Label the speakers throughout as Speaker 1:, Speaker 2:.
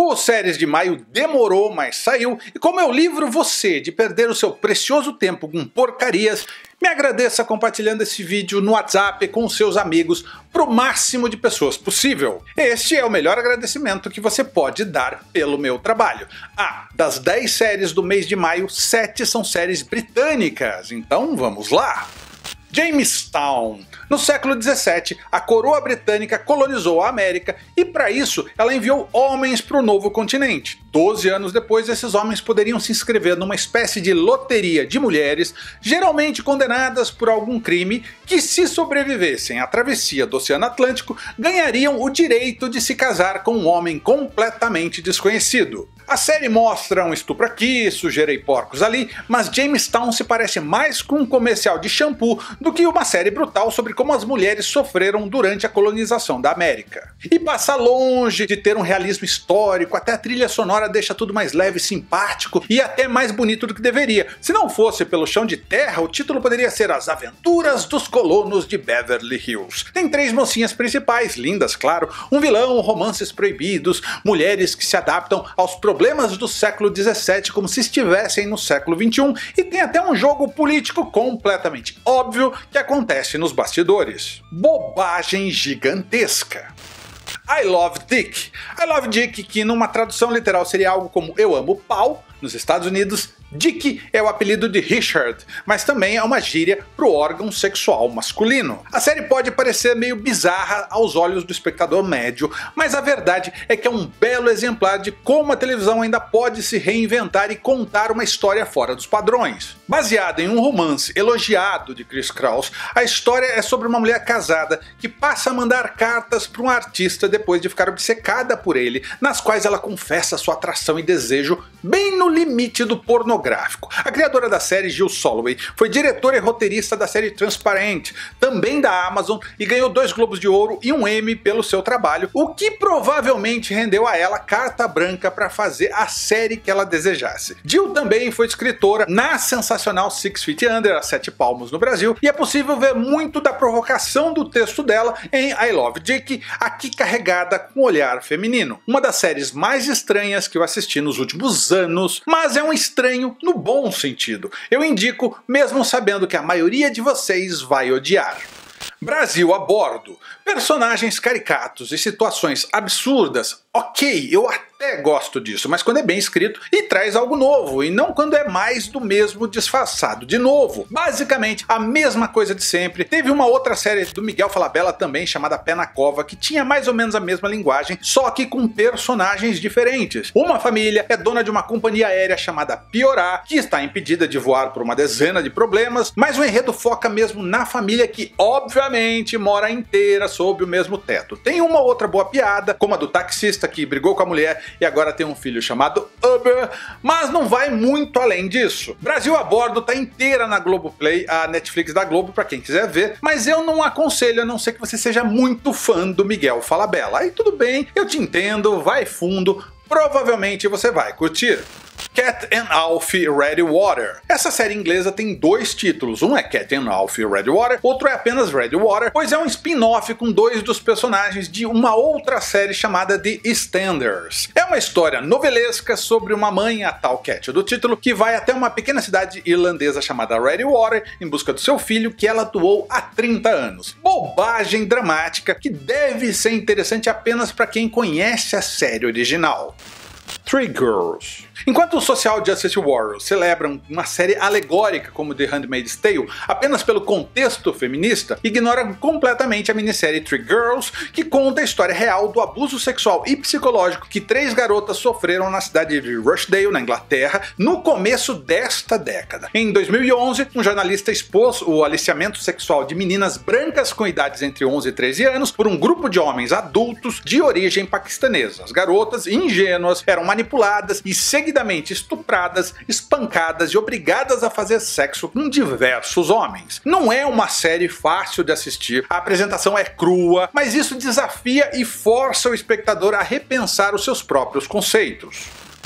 Speaker 1: O Séries de Maio demorou, mas saiu, e como eu livro você de perder o seu precioso tempo com porcarias, me agradeça compartilhando esse vídeo no WhatsApp com seus amigos pro máximo de pessoas possível. Este é o melhor agradecimento que você pode dar pelo meu trabalho. Das 10 séries do mês de maio, 7 são séries britânicas, então vamos lá! Jamestown. No século XVII, a coroa britânica colonizou a América e, para isso, ela enviou homens para o novo continente. 12 anos depois, esses homens poderiam se inscrever numa espécie de loteria de mulheres, geralmente condenadas por algum crime, que, se sobrevivessem à travessia do Oceano Atlântico, ganhariam o direito de se casar com um homem completamente desconhecido. A série mostra um estupro aqui, sujeira e porcos ali, mas Jamestown se parece mais com um comercial de shampoo do que uma série brutal sobre como as mulheres sofreram durante a colonização da América. E passa longe de ter um realismo histórico, até a trilha sonora deixa tudo mais leve, simpático e até mais bonito do que deveria. Se não fosse pelo chão de terra, o título poderia ser As Aventuras dos Colonos de Beverly Hills. Tem 3 mocinhas principais, lindas claro, um vilão, romances proibidos, mulheres que se adaptam aos problemas do século XVII como se estivessem no século XXI, e tem até um jogo político completamente óbvio que acontece nos bastidores. Bobagem gigantesca. I Love Dick. I Love Dick, que numa tradução literal seria algo como Eu Amo Pau, nos Estados Unidos, Dick é o apelido de Richard, mas também é uma gíria para o órgão sexual masculino. A série pode parecer meio bizarra aos olhos do espectador médio, mas a verdade é que é um belo exemplar de como a televisão ainda pode se reinventar e contar uma história fora dos padrões. Baseada em um romance elogiado de Chris Kraus, a história é sobre uma mulher casada que passa a mandar cartas para um artista depois de ficar obcecada por ele, nas quais ela confessa sua atração e desejo bem no limite do pornográfico. A criadora da série, Jill Soloway, foi diretora e roteirista da série Transparent, também da Amazon, e ganhou 2 Globos de Ouro e um Emmy pelo seu trabalho, o que provavelmente rendeu a ela carta branca para fazer a série que ela desejasse. Jill também foi escritora na sensacional Six Feet Under, a 7 Palmos no Brasil, e é possível ver muito da provocação do texto dela em I Love Dick, aqui carregada com olhar feminino. Uma das séries mais estranhas que eu assisti nos últimos anos, mas é um estranho no bom sentido. Eu indico, mesmo sabendo que a maioria de vocês vai odiar. Brasil a bordo. Personagens caricatos e situações absurdas, ok, eu até gosto disso, mas quando é bem escrito e traz algo novo, e não quando é mais do mesmo disfarçado de novo. Basicamente, a mesma coisa de sempre. Teve uma outra série do Miguel Falabella também, chamada Pé na Cova, que tinha mais ou menos a mesma linguagem, só que com personagens diferentes. Uma família é dona de uma companhia aérea chamada Piorá, que está impedida de voar por uma dezena de problemas, mas o enredo foca mesmo na família que, obviamente, mora inteira sob o mesmo teto. Tem uma outra boa piada, como a do taxista que brigou com a mulher e agora tem um filho chamado Uber, mas não vai muito além disso. Brasil a Bordo tá inteira na Globoplay, a Netflix da Globo, pra quem quiser ver, mas eu não aconselho, a não ser que você seja muito fã do Miguel Falabella. Aí tudo bem, eu te entendo, vai fundo, provavelmente você vai curtir. Cat and Alfie Reddy Water. Essa série inglesa tem 2 títulos, um é Cat and Alfie Reddy Water, outro é apenas Reddy Water, pois é um spin-off com 2 dos personagens de uma outra série chamada The EastEnders. É uma história novelesca sobre uma mãe, a tal Cat do título, que vai até uma pequena cidade irlandesa chamada Reddy Water em busca do seu filho que ela doou há 30 anos. Bobagem dramática que deve ser interessante apenas para quem conhece a série original. Three Girls. Enquanto os Social Justice Warriors celebram uma série alegórica como The Handmaid's Tale apenas pelo contexto feminista, ignoram completamente a minissérie Three Girls, que conta a história real do abuso sexual e psicológico que 3 garotas sofreram na cidade de Rochdale, na Inglaterra, no começo desta década. Em 2011, um jornalista expôs o aliciamento sexual de meninas brancas com idades entre 11 e 13 anos por um grupo de homens adultos de origem paquistanesa. As garotas, ingênuas, eram manipuladas e seguidamente estupradas, espancadas e obrigadas a fazer sexo com diversos homens. Não é uma série fácil de assistir, a apresentação é crua, mas isso desafia e força o espectador a repensar os seus próprios conceitos.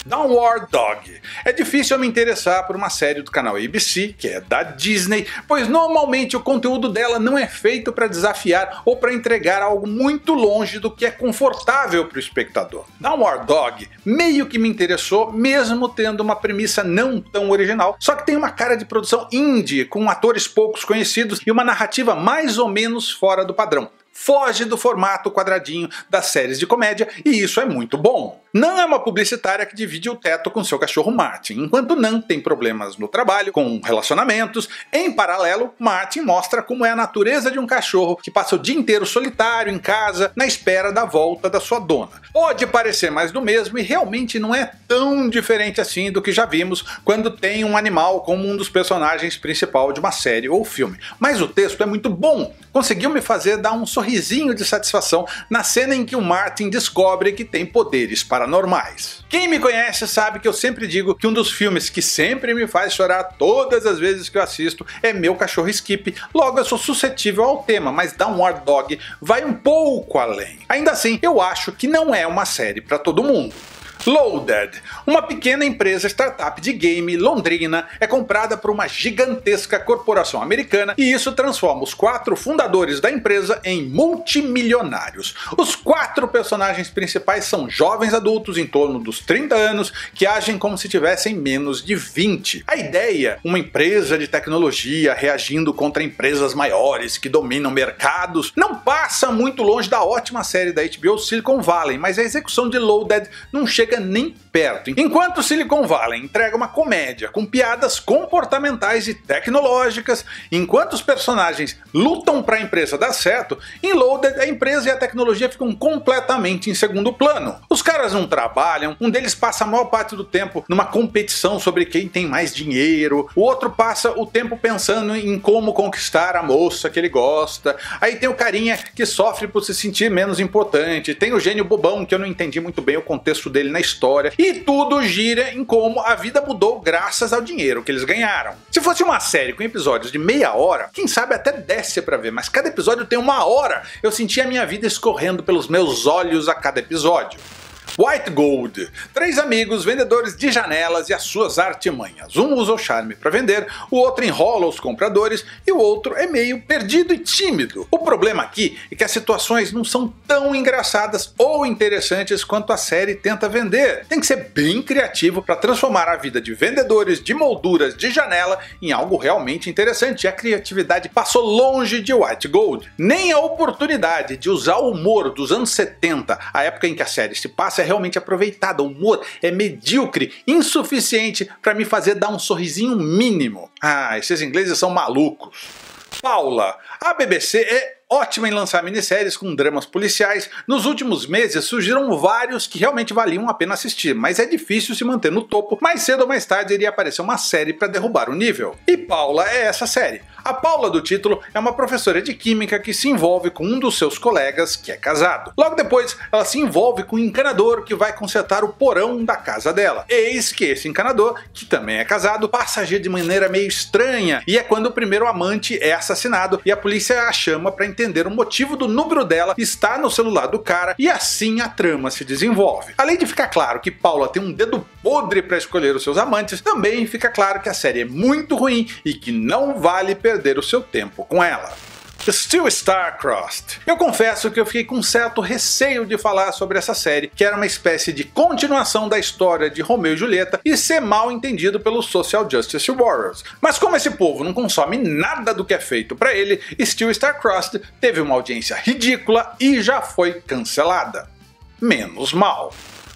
Speaker 1: Downward Dog. É difícil eu me interessar por uma série do canal ABC, que é da Disney, pois normalmente o conteúdo dela não é feito para desafiar ou para entregar algo muito longe do que é confortável para o espectador. Downward Dog meio que me interessou, mesmo tendo uma premissa não tão original, só que tem uma cara de produção indie, com atores poucos conhecidos e uma narrativa mais ou menos fora do padrão. Foge do formato quadradinho das séries de comédia e isso é muito bom. Nan é uma publicitária que divide o teto com seu cachorro Martin. Enquanto Nan tem problemas no trabalho, com relacionamentos, em paralelo, Martin mostra como é a natureza de um cachorro que passa o dia inteiro solitário em casa, na espera da volta da sua dona. Pode parecer mais do mesmo e realmente não é tão diferente assim do que já vimos quando tem um animal como um dos personagens principais de uma série ou filme. Mas o texto é muito bom, conseguiu me fazer dar um sorrisinho de satisfação na cena em que o Martin descobre que tem poderes paranormais. Quem me conhece sabe que eu sempre digo que um dos filmes que sempre me faz chorar todas as vezes que eu assisto é Meu Cachorro Skip, logo eu sou suscetível ao tema, mas Downward Dog vai um pouco além. Ainda assim, eu acho que não é uma série para todo mundo. Loaded, uma pequena empresa startup de game londrina, é comprada por uma gigantesca corporação americana e isso transforma os 4 fundadores da empresa em multimilionários. Os 4 personagens principais são jovens adultos em torno dos 30 anos que agem como se tivessem menos de 20. A ideia, uma empresa de tecnologia reagindo contra empresas maiores que dominam mercados, não passa muito longe da ótima série da HBO Silicon Valley, mas a execução de Loaded não chega nem perto. Enquanto Silicon Valley entrega uma comédia com piadas comportamentais e tecnológicas, enquanto os personagens lutam para a empresa dar certo, em Loaded a empresa e a tecnologia ficam completamente em segundo plano. Os caras não trabalham, um deles passa a maior parte do tempo numa competição sobre quem tem mais dinheiro, o outro passa o tempo pensando em como conquistar a moça que ele gosta, aí tem o carinha que sofre por se sentir menos importante, tem o gênio bobão que eu não entendi muito bem o contexto dele na história, e tudo gira em como a vida mudou graças ao dinheiro que eles ganharam. Se fosse uma série com episódios de meia hora, quem sabe até desce pra ver, mas cada episódio tem 1 hora, eu sentia a minha vida escorrendo pelos meus olhos a cada episódio. White Gold. 3 amigos vendedores de janelas e as suas artimanhas. Um usa o charme para vender, o outro enrola os compradores e o outro é meio perdido e tímido. O problema aqui é que as situações não são tão engraçadas ou interessantes quanto a série tenta vender. Tem que ser bem criativo para transformar a vida de vendedores de molduras de janela em algo realmente interessante, e a criatividade passou longe de White Gold. Nem a oportunidade de usar o humor dos anos 70, a época em que a série se passa, é realmente aproveitada. O humor é medíocre, insuficiente para me fazer dar um sorrisinho mínimo. Ah, esses ingleses são malucos. Paula. A BBC é ótima em lançar minisséries com dramas policiais. Nos últimos meses surgiram vários que realmente valiam a pena assistir, mas é difícil se manter no topo. Mais cedo ou mais tarde iria aparecer uma série para derrubar o nível. E Paula é essa série. A Paula do título é uma professora de química que se envolve com um dos seus colegas que é casado. Logo depois ela se envolve com um encanador que vai consertar o porão da casa dela. Eis que esse encanador, que também é casado, passa a agir de maneira meio estranha, e é quando o primeiro amante é assassinado e a polícia a chama para entender o motivo do número dela estar no celular do cara, e assim a trama se desenvolve. Além de ficar claro que Paula tem um dedo podre para escolher os seus amantes, também fica claro que a série é muito ruim e que não vale perder o seu tempo com ela. Still Star-Crossed. Eu confesso que eu fiquei com certo receio de falar sobre essa série, que era uma espécie de continuação da história de Romeu e Julieta e ser mal entendido pelos Social Justice Warriors. Mas como esse povo não consome nada do que é feito para ele, Still Star-Crossed teve uma audiência ridícula e já foi cancelada. Menos mal.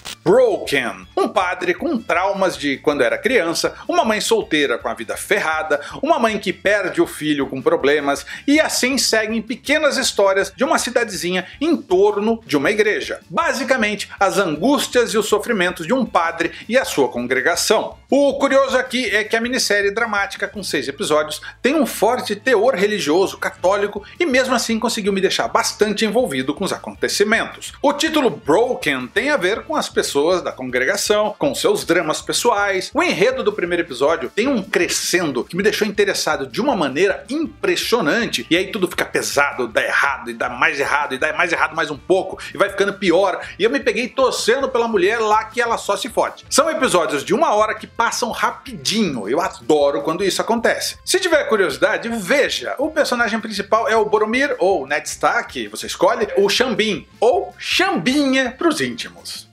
Speaker 1: Broken. Um padre com traumas de quando era criança, uma mãe solteira com a vida ferrada, uma mãe que perde o filho com problemas, e assim seguem pequenas histórias de uma cidadezinha em torno de uma igreja. Basicamente, as angústias e os sofrimentos de um padre e a sua congregação. O curioso aqui é que a minissérie dramática com 6 episódios tem um forte teor religioso católico e mesmo assim conseguiu me deixar bastante envolvido com os acontecimentos. O título Broken tem a ver com as pessoas da congregação, com seus dramas pessoais. O enredo do primeiro episódio tem um crescendo que me deixou interessado de uma maneira impressionante, e aí tudo fica pesado, dá errado, e dá mais errado, e dá mais errado mais um pouco, e vai ficando pior, e eu me peguei torcendo pela mulher lá que ela só se fode. São episódios de 1 hora que passam rapidinho, eu adoro quando isso acontece. Se tiver curiosidade, veja, o personagem principal é o Boromir, ou Ned Stark, você escolhe, o Xambin, ou Xambinha pros íntimos.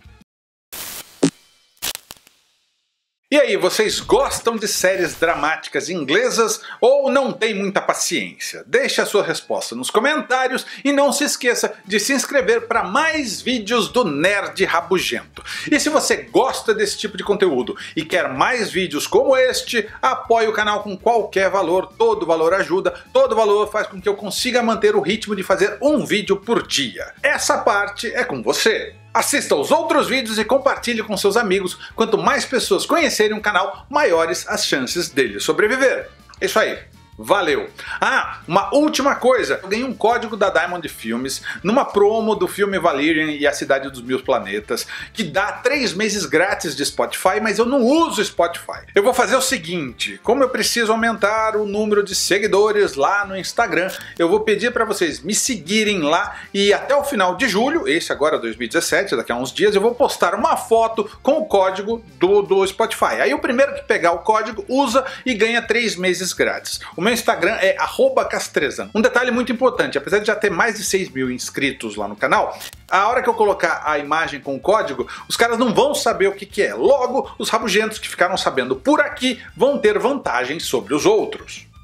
Speaker 1: E aí, vocês gostam de séries dramáticas inglesas ou não tem muita paciência? Deixe a sua resposta nos comentários e não se esqueça de se inscrever para mais vídeos do Nerd Rabugento. E se você gosta desse tipo de conteúdo e quer mais vídeos como este, apoie o canal com qualquer valor, todo valor ajuda, todo valor faz com que eu consiga manter o ritmo de fazer um vídeo por dia. Essa parte é com você. Assista aos outros vídeos e compartilhe com seus amigos. Quanto mais pessoas conhecerem o canal, maiores as chances dele sobreviver. É isso aí. Valeu! Ah, uma última coisa, eu ganhei um código da Diamond Filmes numa promo do filme Valerian e a Cidade dos Mil Planetas, que dá 3 meses grátis de Spotify, mas eu não uso Spotify. Eu vou fazer o seguinte, como eu preciso aumentar o número de seguidores lá no Instagram, eu vou pedir para vocês me seguirem lá e até o final de julho, esse agora 2017, daqui a uns dias, eu vou postar uma foto com o código do Spotify. Aí o primeiro que pegar o código usa e ganha 3 meses grátis. O meu Instagram é @castrezano. Um detalhe muito importante, apesar de já ter mais de 6 mil inscritos lá no canal, a hora que eu colocar a imagem com o código, os caras não vão saber o que é. Logo, os rabugentos que ficaram sabendo por aqui vão ter vantagem sobre os outros.